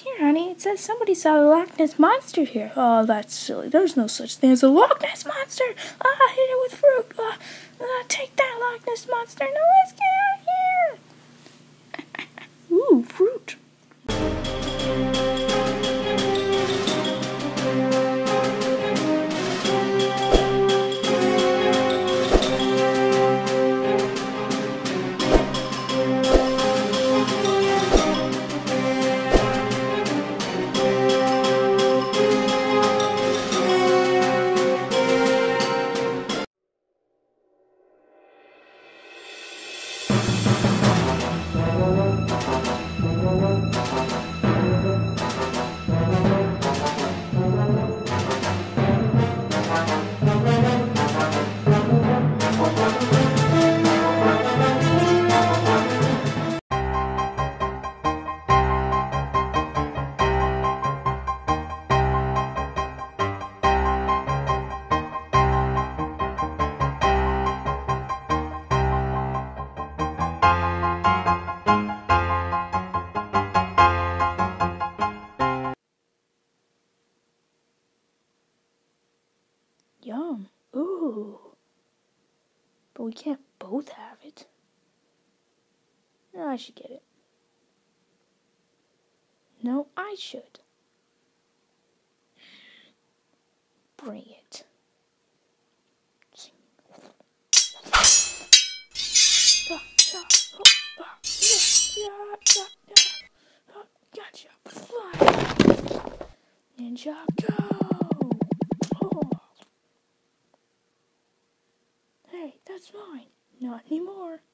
Here, honey, it says somebody saw the Loch Ness Monster here. Oh, that's silly. There's no such thing as a Loch Ness Monster. Hit it with fruit. Take that, Loch Ness Monster. Now let's get out of here. Ooh, fruit. Yum. Ooh. But we can't both have it. No, I should get it. No, I should. Bring it. Gotcha. Ninja, go! Oh. Hey, that's mine. Not anymore.